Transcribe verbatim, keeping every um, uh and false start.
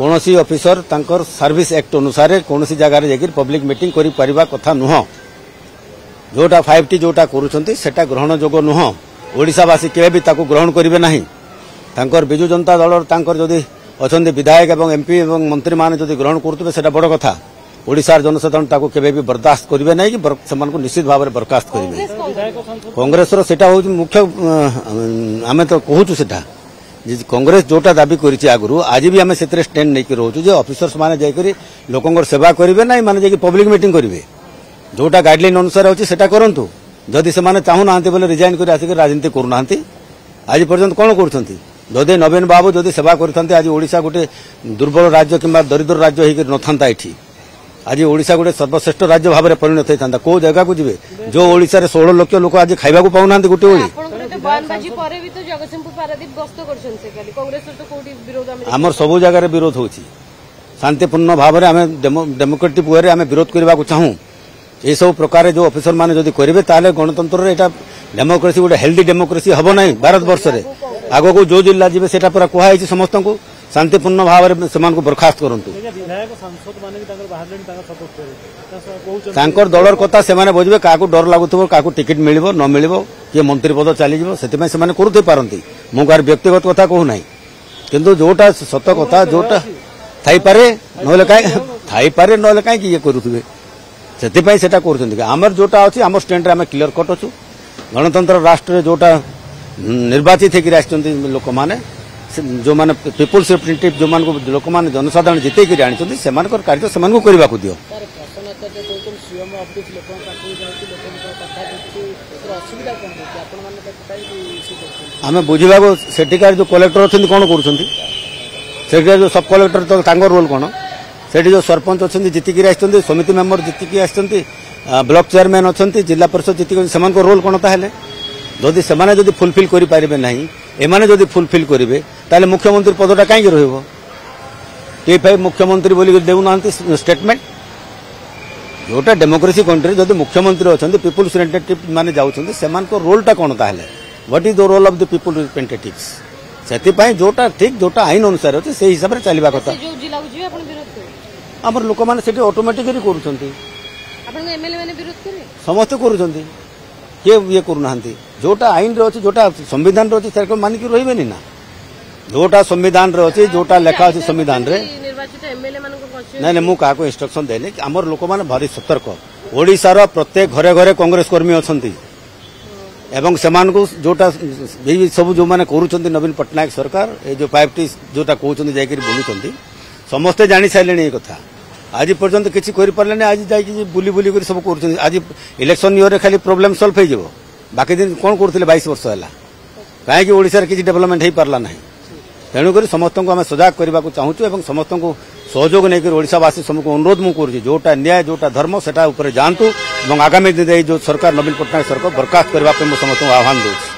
कौन ऑफिसर तांकर service act अनुसार कौन जगार जाकर पब्लिक मीटिंग करि परिबा कथा नुह जोटा फाइव टी जोटा करूछंती सेटा ग्रहण जोग नुह ओडिशावासी केबे भी ताको ग्रहण करिवे नाही तांकर बिजु जनता दल तांकर जदि अछंती विधायक एवं एमपी एवं मंत्री माने जदि ग्रहण करतबे सेटा बड़ कथा ओडिशार जनसाधारण ताको केबे भी बर्दाश्त करिवे नाही कि समान को निश्चित भाव में बर्खास्त करिवे कांग्रेस रो सेटा हो मुख्य आमे तो कहूछु सेटा कांग्रेस जोटा दाबी करिछि आगुरु आज भी आमे सेतरे स्टैंड नै कि रहउछु जे ऑफिसर्स माने जाय करी लोकंगर सेवा करिवे नाही माने जे पब्लिक मीटिंग करिवे जोटा गाइडलाइन अनुसार होछि सेटा करंतु जदि से माने चाहू नांती बोले रिजाइन करी आसिक राजनीति करू नांती आज पर्यंत कोन करछंती जदि नवीन बाबू जदि सेवा करथंती आज ओडिशा गोटे दुर्बल राज्य किंबा दरिद्र राज्य हेकि नथांता एठी आज ओडिशा गोटे सर्वश्रेष्ठ राज्य भाव में परिणत होता को जगह को जीवे जो ओडिशा रे सोलह लक्ष लोक आज खाइबा को पाउना गोटे ओली आमर सबु जगह विरोध होछि शांतिपूर्ण भाव में आम डेमोक्रेटिक वे आम विरोध करने को चाहूँ ये सब प्रकार जो ऑफिसर माने जदि करेंगे ताले गणतंत्र एटा डेमोक्रेसी गोटे हेल्दी डेमोक्रेसी हम ना भारत वर्ष में आग को जो जिला जी से कहुई समस्त को शांतिपूर्ण भाव में से बर्खास्त करूँ दलर कथा से बुझे क्या डर लगुव क्या टिकेट मिल न मिल किए मंत्री पद चलीज से करती मु कार व्यक्तिगत कथा कहूना किंतु जोटा सत कथा जोटा थाईपे ना थाईपे ना कहीं ये करुवे से आमर जोटा अच्छी आम स्टैंड आम क्लियर कट अच्छु गणतंत्र राष्ट्र जोटा निर्वाचित होकर लोक मैंने जो माने पीपुल्स रिप्रेजेंटेटिव जो मान को लोक मैंने जनसाधारण जिते कि आनी से कार्य से करने को दियो आम बुझा सेठिकार जो कलेक्टर अच्छे कौन कर जो सब कलेक्टर तो रोल कौन से जो सरपंच अच्छा जीतिकी आसती समिति मेम्बर जीतिकी आसती ब्लॉक चेयरमैन अच्छा जिला परिषद जीतिकी से रोल कौन ताहले जदि से फुलफिल करें ना एमाने जदि फुलफिल करेंगे ताले मुख्यमंत्री पदटा कहीं रहिबो टी फाइव मुख्यमंत्री बोली देउना स्टेटमेंट जोटा डेमोक्रेसी कंट्री जदि मुख्यमंत्री अच्छा पीपुल्स रिप्रेजेंटेटिव माने जाउछन्ती सेमान को रोलटा कौन ताहले what is the role of the people representatives से जोटा ठीक जोटा आईन अनुसार अच्छे से हिसाब से चलवा कथा आमर लोक मैंने ऑटोमेटिकली करुँच समस्ते करुँच किए ये करूना जोटा आईन रे अच्छे जोटा संविधान रे अच्छे मानिक रही ना जोटा संविधान रे अच्छे जोटा लेखा अच्छे संविधान रे ना मु क्या इंस्ट्रक्शन देनी आमर लोक मैंने भारी सतर्क ओडिशार प्रत्येक घरे घरे कांग्रेस कर्मी अच्छा एवं सेमान को जोटा सब जो मैंने करुँच नवीन पट्टनायक सरकार ये जो फाइव टी जोटा कहते जाकर बुलूँ समस्ते जानी सारे ये कथा आज पर्यंत किसी करें आज जा बुली बुली कर सब कर आज इलेक्शन इयर खाली प्रोब्लेम सल्व हो बाकी दिन कौन करते बाईस वर्ष है कहीं ओडिशा किसी डेवलपमेंट हो पार्ला ना तेणुक समस्त को आम सजग करने को चाहूँ समस्त को सहयोग नहीं ओडिशावासी सबको अनुरोध मुझे जोटा न्याय जोटा धर्म से जातु आगामी दिन जो सरकार नवीन पट्टनायक सरकार बर्खास्त करने समस्त आह्वान दूसरी।